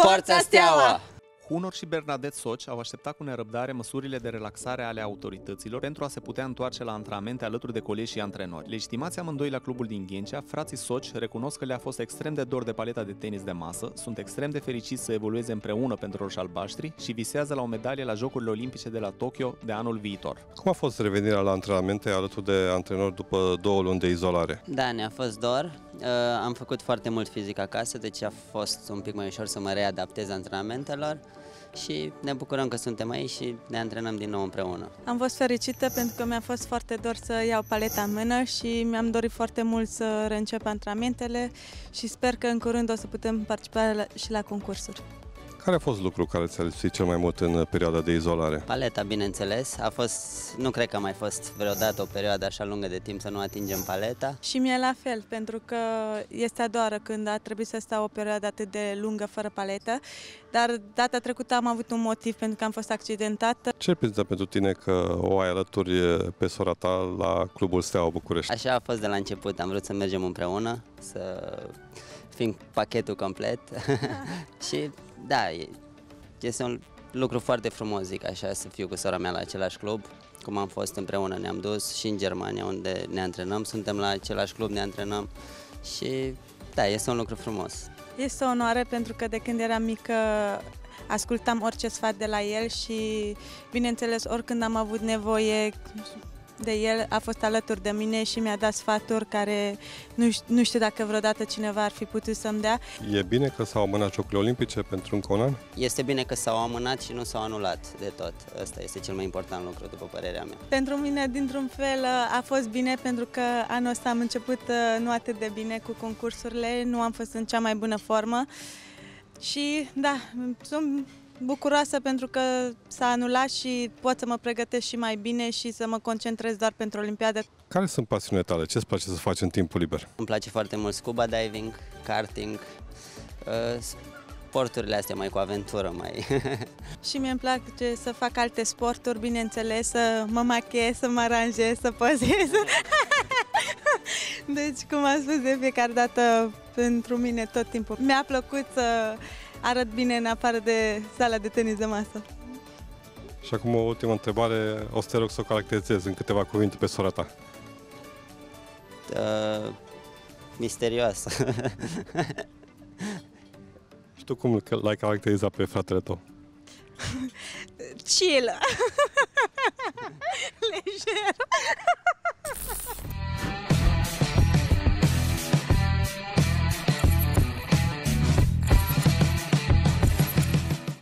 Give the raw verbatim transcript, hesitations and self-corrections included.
Forța Steaua! Hunor și Bernadette Soci au așteptat cu nerăbdare măsurile de relaxare ale autorităților pentru a se putea întoarce la antrenamente alături de colegi și antrenori. Legitimați amândoi la clubul din Ghencea, frații Soci recunosc că le-a fost extrem de dor de paleta de tenis de masă, sunt extrem de fericiți să evolueze împreună pentru roșalbaștri și visează la o medalie la Jocurile Olimpice de la Tokyo de anul viitor. Cum a fost revenirea la antrenamente alături de antrenori după două luni de izolare? Da, ne-a fost dor. Am făcut foarte mult fizic acasă, deci a fost un pic mai ușor să mă readaptez antrenamentelor. Și ne bucurăm că suntem aici și ne antrenăm din nou împreună. Am fost fericită pentru că mi-a fost foarte dor să iau paleta în mână și mi-am dorit foarte mult să reîncep antrenamentele și sper că în curând o să putem participa la, și la concursuri. Care a fost lucrul care ți-a lipsit cel mai mult în perioada de izolare? Paleta, bineînțeles. A fost, nu cred că a mai fost vreodată o perioadă așa lungă de timp să nu atingem paleta. Și mie la fel, pentru că este a doua oară când a trebuit să stau o perioadă atât de lungă fără paletă, dar data trecută am avut un motiv pentru că am fost accidentată. Ce reprezintă pentru tine că o ai alături pe sora ta la Clubul Steaua București? Așa a fost de la început, am vrut să mergem împreună, să fim pachetul complet și da, este un lucru foarte frumos, zic așa, să fiu cu sora mea la același club. Cum am fost împreună, ne-am dus și în Germania, unde ne antrenăm, suntem la același club, ne antrenăm și da, este un lucru frumos. Este o onoare pentru că de când eram mică ascultam orice sfat de la el și, bineînțeles, oricând am avut nevoie de el, a fost alături de mine și mi-a dat sfaturi care nu știu, nu știu dacă vreodată cineva ar fi putut să-mi dea. E bine că s-au amânat Jocurile Olimpice pentru încă un an? Este bine că s-au amânat și nu s-au anulat de tot. Ăsta este cel mai important lucru, după părerea mea. Pentru mine, dintr-un fel, a fost bine pentru că anul ăsta am început nu atât de bine cu concursurile, nu am fost în cea mai bună formă și da, sunt bucuroasă pentru că s-a anulat și pot să mă pregătesc și mai bine și să mă concentrez doar pentru Olimpiadă. Care sunt pasiunile tale? Ce îți place să faci în timpul liber? Îmi place foarte mult scuba diving, karting, sporturile astea mai cu aventură. mai. Și mie îmi place să fac alte sporturi, bineînțeles, să mă machiez, să mă aranjez, să pozez. Deci, cum am spus de fiecare dată, pentru mine tot timpul mi-a plăcut să arăt bine în afară de sala de tenis de masă. Și acum o ultimă întrebare, o să te rog să o caracterizezi în câteva cuvinte pe sora ta. Uh, misterioasă. Și tu cum l-ai caracterizat pe fratele tău? Chill. Lejer.